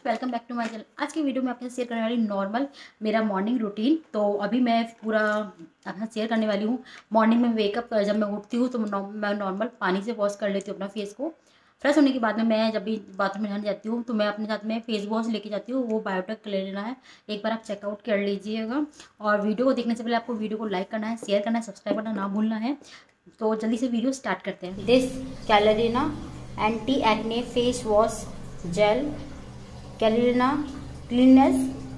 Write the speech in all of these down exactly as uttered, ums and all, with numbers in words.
Welcome back to my channel. आज की video में आपके साथ शेयर करने वाली नॉर्मल मेरा मॉर्निंग रूटीन। तो अभी मैं पूरा आपके साथ शेयर करने वाली हूँ। मॉर्निंग में वेकअप जब मैं उठती हूँ तो मैं नॉर्मल पानी से वॉश कर लेती हूँ अपना फेस को। फ्रेश होने के बाद में मैं जब भी बाथरूम में नहाने जाती हूँ तो मैं अपने साथ में फेस वॉश लेके जाती हूँ। वो बायोटेक ले लेना है, एक बार आप चेकआउट कर लीजिएगा। और वीडियो को देखने से पहले आपको वीडियो को लाइक करना है, शेयर करना है, सब्सक्राइब करना ना भूलना है। तो जल्दी से वीडियो स्टार्ट करते हैं। This Clarina anti acne face wash gel, Clarina cleanness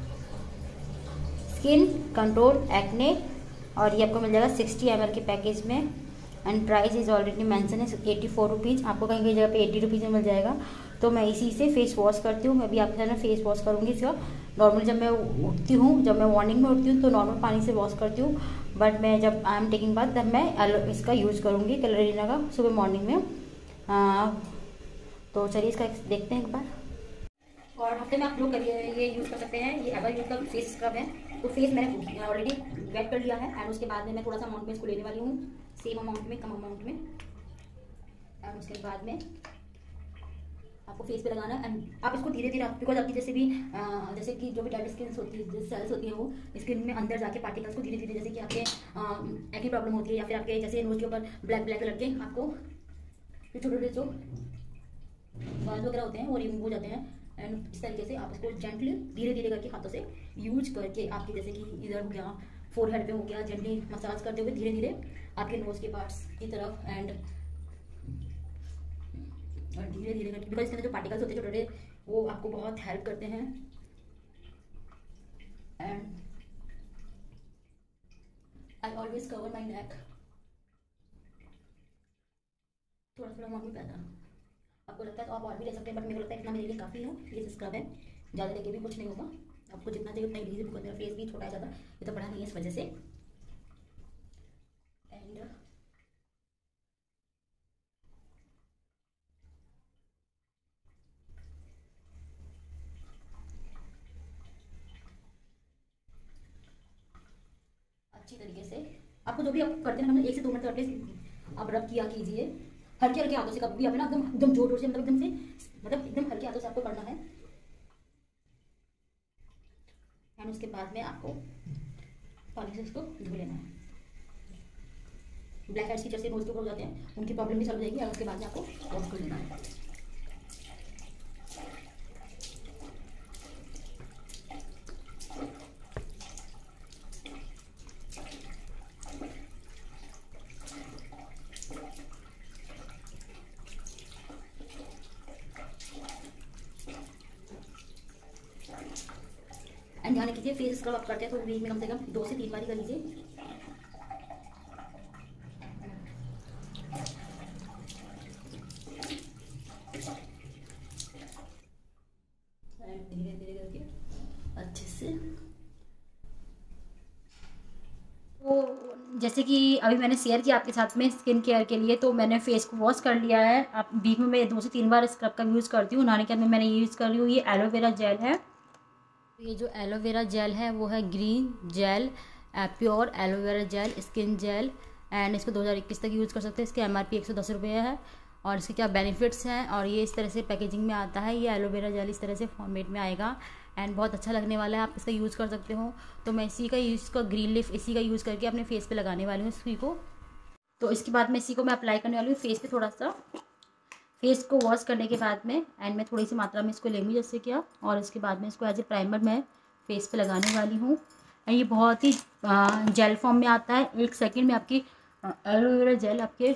skin control acne, और ये आपको मिल जाएगा सिक्सटी एम एल के पैकेज में। And price is already mention है एटी फोर रुपीज़। आपको कहीं कहीं जगह पे एटी रुपीज़ में मिल जाएगा। तो मैं इसी से फेस वॉश करती हूँ। मैं भी आपके साथ फेस वॉश करूँगी इसका। नॉर्मली जब मैं उठती हूँ, जब मैं मॉर्निंग में उठती हूँ तो नॉर्मल पानी से वॉश करती हूँ, बट मैं जब आई एम टेकिंग बाथ तब मैं इसका यूज़ करूँगी, कैलोरीना का, सुबह मॉर्निंग में। आ, तो चलिए इसका देखते हैं एक बार। और हफ्ते में आप लोग करिए ये यूज़ कर सकते हैं। ये एवर यूज का फेस स्क्रब है। तो फेस मैंने ऑलरेडी वेट कर लिया है। एंड उसके बाद में मैं थोड़ा सा अमाउंट में इसको लेने वाली हूँ, सेम अमाउंट में, कम अमाउंट में। एंड उसके बाद में आपको फेस पे लगाना है। एंड आप इसको धीरे धीरे, बिकॉज आपकी जैसे भी आ, जैसे कि जो भी डेड स्किन होती है, सेल्स होती है, वो स्किन में अंदर जाके पार्टिकल्स को धीरे धीरे, जैसे कि आपके एक्ने प्रॉब्लम होती है या फिर आपके जैसे नोज के ऊपर ब्लैक ब्लैक कलर के आपको छोटे छोटे जो बाल वगैरह होते हैं वो रिमूव हो जाते हैं। एंड इस तरीके से आप इसको जेंटली धीरे धीरे करके हाथों से यूज करके आपके जैसे कि इधर हो गया, फोरहेड पे हो गया, जेंटली मसाज करते हुए धीरे धीरे आपके नोज के पार्ट्स की तरफ। एंड और धीरे धीरे करके, बिकॉज इसके अंदर जो पार्टिकल्स होते हैं छोटे छोटे, वो आपको बहुत हेल्प करते हैं। And I always cover my neck. थोड़ा थोड़ा मम्मी पैदा आपको लगता है तो आप और भी ले सकते हैं, बट मेरे को लगता है इतना मेरे लिए काफ़ी है। ये स्क्रब है, ज़्यादा लेके भी कुछ नहीं होगा। आपको जितना चाहिए उतना लीजिए, बिकॉज मेरा फेस भी छोटा है ज़्यादा, ये तो बड़ा नहीं है, इस वजह से। एंड अच्छी तरीके से आपको जो भी आप करते हैं, एक से दो मिनट एटलीस्ट आप रब किया कीजिए, हल्के हल्के हाथों से। कभी भी आप ना एकदम एकदम जोर जोर से, मतलब एकदम से, मतलब एकदम हल्के हाथों से आपको करना है। एंड उसके बाद में आपको पानी से इसको धो लेना है। ब्लैक हेड्स की जैसे नोज के ऊपर हो जाते हैं, उनकी प्रॉब्लम भी सॉल्व हो जाएगी। और उसके बाद में आपको वॉश कर लेना है। एंड ध्यान रखिए, फेस स्क्रब आप करते हैं तो वीक में कम से कम दो से तीन बार ही कर लीजिए। धीरे धीरे करके अच्छे से। तो जैसे कि अभी मैंने शेयर किया आपके साथ में स्किन केयर के लिए, तो मैंने फेस को वॉश कर लिया है। आप वीक में मैं दो से तीन बार स्क्रब का यूज़ करती हूँ। नहाने के बाद में मैंने यूज़ कर रही हूँ ये एलोवेरा जेल है। ये जो एलोवेरा जेल है वो है green gel, pure aloe vera gel skin gel. And इसको दो हज़ार इक्कीस तक यूज़ कर सकते हैं। इसकी एम आर पी एक सौ दस रुपये है। और इसके क्या बेनिफिट्स हैं, और ये इस तरह से पैकेजिंग में आता है। ये एलोवेरा जेल इस तरह से फॉर्मेट में आएगा। एंड बहुत अच्छा लगने वाला है, आप इसका यूज़ कर सकते हो। तो मैं इसी का यूज़ का ग्रीन लीफ इसी का यूज़ करके अपने फेस पे लगाने वाली हूँ इसी को। तो इसके बाद में इसी को मैं अप्लाई करने वाली हूँ फेस पे। थोड़ा सा फेस को वॉश करने के बाद में एंड मैं थोड़ी सी मात्रा में इसको लेंगी जैसे किया, और इसके बाद में इसको एज ए प्राइमर मैं फेस पे लगाने वाली हूँ। एंड ये बहुत ही जेल फॉर्म में आता है। एक सेकंड में आपकी एलोवेरा जेल आपके,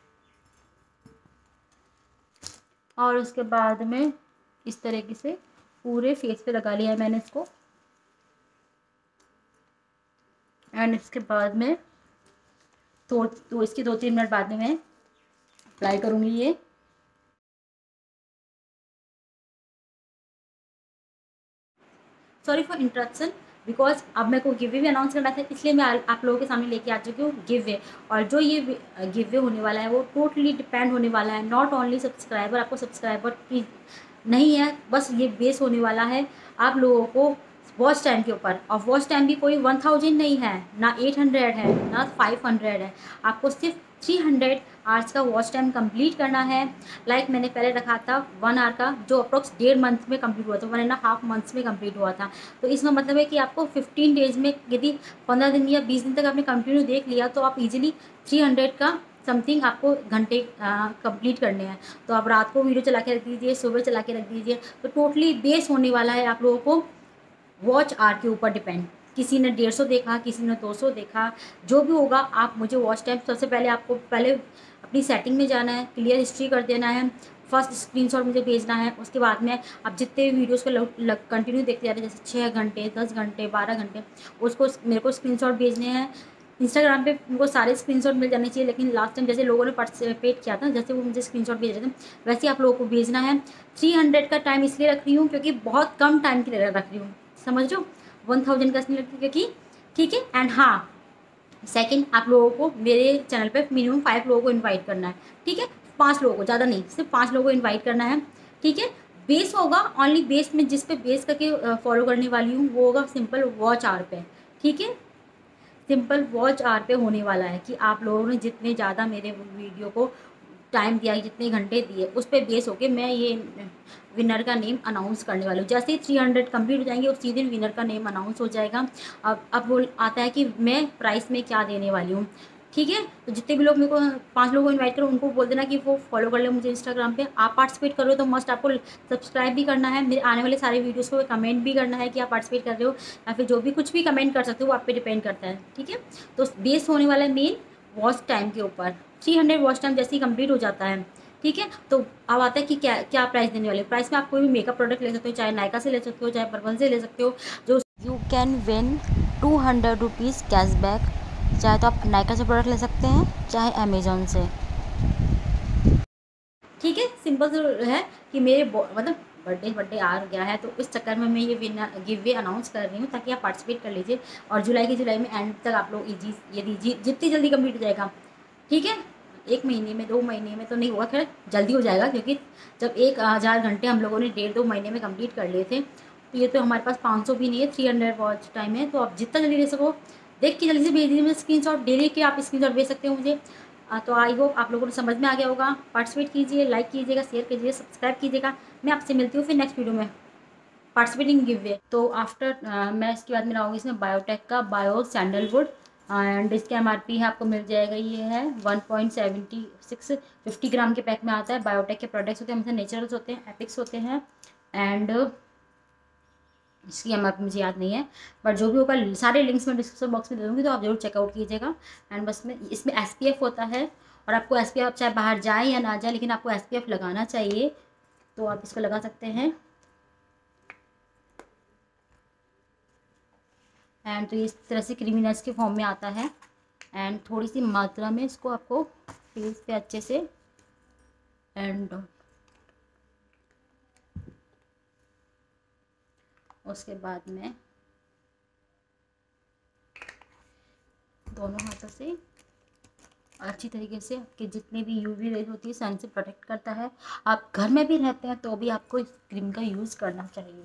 और उसके बाद में इस तरीके से पूरे फेस पे लगा लिया है मैंने इसको। एंड इसके बाद में तो, तो इसके दो तीन मिनट बाद में मैं अप्लाई करूँगी ये। सॉरी फॉर इंटरप्शन, बिकॉज अब मेरे को गिव वे भी अनाउंस करना था, इसलिए मैं आप लोगों के सामने लेके आ चुकी हूँ गिव वे। और जो ये गिव वे होने वाला है वो टोटली डिपेंड होने वाला है नॉट ओनली सब्सक्राइबर, आपको सब्सक्राइबर की नहीं है, बस ये बेस होने वाला है आप लोगों को वॉच टाइम के ऊपर। और वॉच टाइम भी कोई वन थाउजेंड नहीं है, ना एट हंड्रेड है, ना फाइव हंड्रेड है। आपको सिर्फ थ्री हंड्रेड आवर्स का वॉच टाइम कंप्लीट करना है। लाइक like मैंने पहले रखा था वन आवर का, जो अप्रोक्स डेढ़ मंथ में कंप्लीट हुआ था, वन एंड हाफ मंथ्स में कंप्लीट हुआ था। तो इसमें मतलब है कि आपको फिफ्टीन डेज में, यदि पंद्रह दिन या बीस दिन तक आपने कंटिन्यू देख लिया तो आप इजीली थ्री हंड्रेड का समथिंग आपको घंटे कंप्लीट करने हैं। तो आप रात को वीडियो चला के रख दीजिए, सुबह चला के रख दीजिए, तो टोटली बेस होने वाला है आप लोगों को वॉच आवर के ऊपर डिपेंड। किसी ने डेढ़ सौ देखा, किसी ने दो सौ देखा, जो भी होगा आप मुझे वॉच टाइम, सबसे पहले आपको पहले अपनी सेटिंग में जाना है, क्लियर हिस्ट्री कर देना है, फर्स्ट स्क्रीनशॉट मुझे भेजना है। उसके बाद में आप जितने वीडियोस को कंटिन्यू देखते जा रहे हैं, जैसे छः घंटे दस घंटे बारह घंटे, उसको मेरे को स्क्रीनशॉट भेजने हैं। इंस्टाग्राम पे उनको सारे स्क्रीनशॉट मिल जाने चाहिए, लेकिन लास्ट टाइम जैसे लोगों ने पार्टिसिपेट किया था, जैसे वो मुझे स्क्रीनशॉट भेज रहे थे, वैसे आप लोगों को भेजना है। थ्री हंड्रेड का टाइम इसलिए रख रही हूँ क्योंकि बहुत कम टाइम के लिए रख रही हूँ, समझ लो, वन थाउजेंड का इसलिए रख रही हूँ क्योंकि, ठीक है। एंड हाँ, सेकंड, आप लोगों को मेरे चैनल पे मिनिमम फाइव लोगों को इनवाइट करना है, ठीक है, पांच लोगों को, ज़्यादा नहीं, सिर्फ पांच लोगों को इनवाइट करना है, ठीक है। बेस होगा ओनली बेस में, जिस पे बेस करके फॉलो करने वाली हूँ वो होगा सिंपल वॉच आवर पे, ठीक है। सिंपल वॉच आवर पे होने वाला है कि आप लोगों ने जितने ज़्यादा मेरे वीडियो को टाइम दिया, जितने घंटे दिए, उस पर बेस होके मैं ये विनर का नेम अनाउंस करने वाली हूँ। जैसे ही थ्री हंड्रेड कम्प्लीट हो जाएंगे उसी दिन विनर का नेम अनाउंस हो जाएगा। अब अब वो आता है कि मैं प्राइस में क्या देने वाली हूँ, ठीक है। तो जितने भी लोग मेरे को, पांच लोगों को इनवाइट करो, उनको बोल देना कि वो फॉलो कर ले मुझे इंस्टाग्राम पे। आप पार्टिसिपेट करो तो मस्ट आपको सब्सक्राइब भी करना है, मेरे आने वाले सारे वीडियोस को कमेंट भी करना है कि आप पार्टिसिपेट कर रहे हो, या फिर जो भी कुछ भी कमेंट कर सकते हो वो आप पे डिपेंड करता है, ठीक है। तो बेस होने वाला है मेन वॉच टाइम के ऊपर। थ्री हंड्रेड वॉच टाइम जैसे ही कंप्लीट हो जाता है, ठीक है, तो अब आता है कि क्या क्या प्राइस देने वाले। प्राइस में आप कोई भी मेकअप प्रोडक्ट ले सकते हो, चाहे नायका से ले सकते हो, चाहे पर्पल से ले सकते हो। जो you can win two hundred rupees cashback, चाहे तो आप नायका से प्रोडक्ट ले सकते हैं, चाहे अमेजोन से, ठीक है। सिंपल तो है कि मेरे मतलब बर्थडे बर्थडे आ गया है, तो इस चक्कर में मैं ये विनर गिव वे अनाउंस कर रही हूँ ताकि आप पार्टिसिपेट कर लीजिए। और जुलाई की जुलाई में एंड तक आप लोग इजी, यदि जितनी जल्दी कंप्लीट हो जाएगा, ठीक है, एक महीने में, दो महीने में तो नहीं होगा, खैर जल्दी हो जाएगा, क्योंकि जब एक हज़ार घंटे हम लोगों ने डेढ़ दो महीने में कंप्लीट कर लिए थे, तो ये तो हमारे पास पाँच सौ भी नहीं है, थ्री हंड्रेड वॉच टाइम है। तो आप जितना जल्दी दे सको देख के जल्दी से भेज दीजिए मुझे स्क्रीनशॉट, डेली के आप स्क्रीनशॉट भेज सकते हो मुझे। तो आई होप आप लोगों को समझ में आ गया होगा। पार्टिसिपेट कीजिए, लाइक कीजिएगा, शेयर कीजिए, सब्सक्राइब कीजिएगा। मैं आपसे मिलती हूँ फिर नेक्स्ट वीडियो में पार्टिसिपेटिंग गिव वे। तो आफ्टर मैं इसके बाद में लाऊंगी इसमें बायोटेक का बायो सैंडलवुड, एंड इसका एम आर पी है आपको मिल जाएगा, ये है one point seventy six, fifty gram के पैक में आता है। बायोटेक के प्रोडक्ट्स होते हैं, हमसे नेचुरल्स होते हैं, एपिक्स होते हैं, एंड इसकी एम आर पी मुझे याद नहीं है, बट जो भी होगा सारे लिंक्स में डिस्क्रिप्शन बॉक्स में दे दूँगी, तो आप जरूर चेकआउट कीजिएगा। एंड बस में इसमें एस पी एफ होता है, और आपको एस पी एफ चाहे बाहर जाए या ना जाए, लेकिन आपको एस पी एफ लगाना चाहिए, तो आप इसको लगा सकते हैं। एंड तो इस तरह से क्रीमिनल्स के फॉर्म में आता है, एंड थोड़ी सी मात्रा में इसको आपको फेस पे अच्छे से, एंड उसके बाद में दोनों हाथों से अच्छी तरीके से आपके जितने भी यूवी रेज होती है सन से प्रोटेक्ट करता है। आप घर में भी रहते हैं तो भी आपको इस क्रीम का यूज़ करना चाहिए।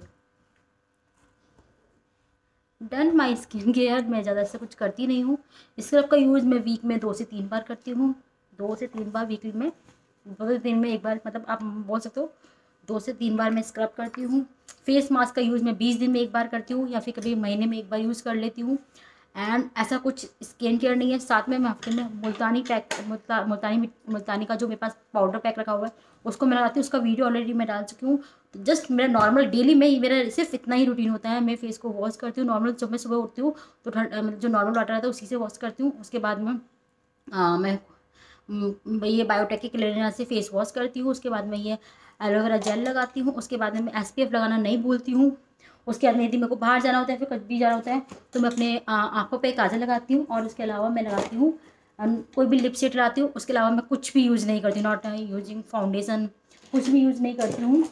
डन माई स्किन केयर, मैं ज़्यादा ऐसा कुछ करती नहीं हूँ। स्क्रब का यूज़ मैं वीक में दो से तीन बार करती हूँ, दो से तीन बार वीकली में, दो दिन में एक बार, मतलब आप बोल सकते हो दो से तीन बार मैं स्क्रब करती हूँ। फेस मास्क का यूज़ मैं बीस दिन में एक बार करती हूँ, या फिर कभी महीने में एक बार यूज़ कर लेती हूँ। एंड ऐसा कुछ स्किन केयर नहीं है। साथ में मैं हफ्ते में मुल्तानी पैक, मुल्ता, मुल्तानी मुल्तानी का जो मेरे पास पाउडर पैक रखा हुआ है उसको मैं लगाती हूँ। उसका वीडियो ऑलरेडी मैं डाल चुकी हूँ। तो जस्ट मेरा नॉर्मल डेली में ही मेरा सिर्फ इतना ही रूटीन होता है। मैं फेस को वॉश करती हूँ नॉर्मल, जब मैं सुबह उठती हूँ तो मतलब जो नॉर्मल वाटर रहता है उसी से वॉश करती हूँ। उसके बाद में आ, मैं ये बायोटेक के क्लीनर से फेस वॉश करती हूँ। उसके बाद में ये एलोवेरा जेल लगाती हूँ। उसके बाद में मैं एस पी एफ लगाना नहीं भूलती हूँ। उसके बाद में यदि मेरे को बाहर जाना होता है फिर कहीं भी जाना होता है तो मैं अपने आँखों पे काजल लगाती हूँ। और उसके अलावा मैं लगाती हूँ कोई भी लिपस्टिक लगाती हूँ। उसके अलावा मैं कुछ भी यूज़ नहीं करती, नॉट यूजिंग फाउंडेशन, कुछ भी यूज़ नहीं करती हूँ।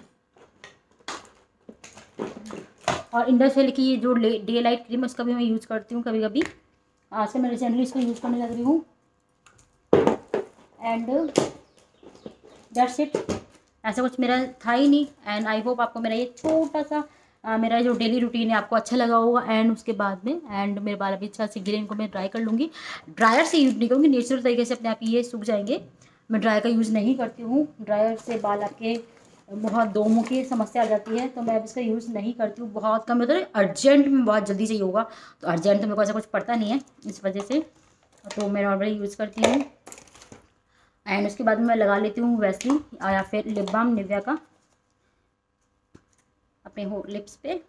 और इंडसवेल की ये जो डे लाइट क्रीम उसका भी मैं यूज़ करती हूँ कभी कभी। आज से मैं रिसेंटली इसको यूज़ करने लग रही हूँ। एंड दैट्स इट, ऐसा कुछ मेरा था ही नहीं। एंड आई होप आपको मेरा ये छोटा सा आ, मेरा जो डेली रूटीन है आपको अच्छा लगा होगा। एंड उसके बाद में एंड मेरे बाल अभी अच्छा सीख गए, इनको मैं ड्राई कर लूँगी। ड्रायर से यूज नहीं करूँगी, नेचुरल तरीके से अपने आप ये सूख जाएंगे। मैं ड्रायर का यूज़ नहीं करती हूँ। ड्रायर से बाल आपके बहुत दो मुँह की समस्या आ जाती है, तो मैं अब इसका यूज़ नहीं करती हूँ। बहुत कम, मतलब अर्जेंट में बहुत जल्दी चाहिए होगा, तो अर्जेंट तो मेरे को ऐसा कुछ पड़ता नहीं है इस वजह से, तो मैं नॉर्मली यूज़ करती हूँ। एंड उसके बाद में मैं लगा लेती हूँ वैसलीन या फिर लिप बाम निविया का अपने हो लिप्स पे।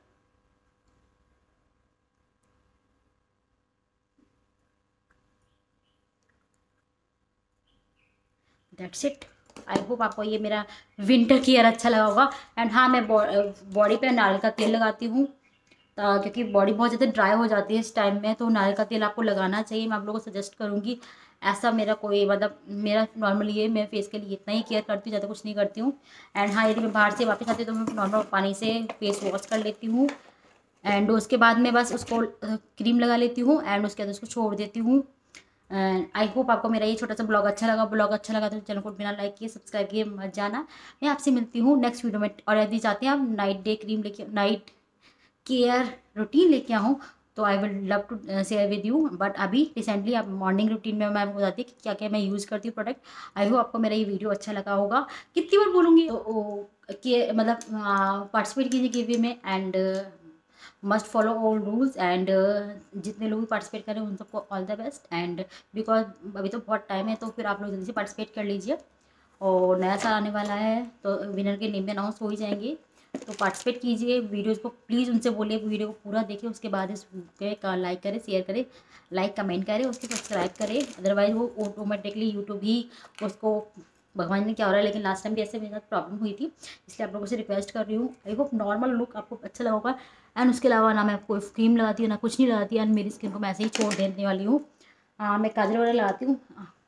That's it. आई होप आपको ये मेरा विंटर केयर अच्छा लगा होगा। एंड हाँ, मैं बॉडी पे नारियल का तेल लगाती हूँ, क्योंकि बॉडी बहुत ज़्यादा ड्राई हो जाती है इस टाइम में, तो नारियल का तेल आपको लगाना चाहिए। मैं आप लोगों को सजेस्ट करूँगी। ऐसा मेरा कोई मतलब मेरा नॉर्मली ये मैं फेस के लिए इतना ही केयर करती हूँ, ज़्यादा कुछ नहीं करती हूँ। एंड हाँ, यदि मैं बाहर से वापस आती हूँ तो मैं नॉर्मल पानी से फेस वॉश कर लेती हूँ। एंड उसके बाद में बस उसको क्रीम लगा लेती हूँ एंड उसके बाद उसको छोड़ देती हूँ। एंड आई होप आपको मेरा ये छोटा सा ब्लॉग अच्छा लगा। ब्लॉग अच्छा लगा तो चैनल को बिना लाइक किए सब्सक्राइब किए मत जाना। मैं आपसे मिलती हूँ नेक्स्ट वीडियो में। और यदि चाहते हैं आप नाइट डे क्रीम लेके नाइट केयर रूटीन लेके आऊँ तो I will love to share with you. But अभी रिसेंटली आप मॉर्निंग रूटीन में मैं आपको बताती हूँ कि क्या क्या मैं यूज़ करती हूँ प्रोडक्ट। आई होप आपको मेरा ये वीडियो अच्छा लगा होगा। कितनी बार बोलूँगी तो कि मतलब पार्टिसिपेट कीजिए गिव वे में and must follow all rules. And जितने लोग भी पार्टिसिपेट करें उन सबको all the best. And because अभी तो बहुत टाइम है, तो फिर आप लोग जल्दी से पार्टिसिपेट कर लीजिए। और नया साल आने वाला है तो विनर के नेम अनाउंस हो ही जाएंगे, तो पार्टिसिपेट कीजिए। वीडियोस को प्लीज़ उनसे बोलिए वीडियो को पूरा देखिए, उसके बाद इस पे लाइक करें, शेयर करें, लाइक कमेंट करें, उसके सब्सक्राइब करें। अदरवाइज वो ऑटोमेटिकली यूट्यूब ही उसको, भगवान ने क्या हो रहा है, लेकिन लास्ट टाइम भी ऐसे मेरे साथ प्रॉब्लम हुई थी, इसलिए आप लोगों से रिक्वेस्ट कर रही हूँ। आई होप नॉर्मल लुक आपको अच्छा लगा होगा। एंड उसके अलावा ना मैं कोई क्रीम लगाती हूँ ना कुछ नहीं लगाती, एंड मेरी स्किन को मैं ऐसे ही छोड़ देने वाली हूँ। मैं काजल वगैरह लगाती हूँ,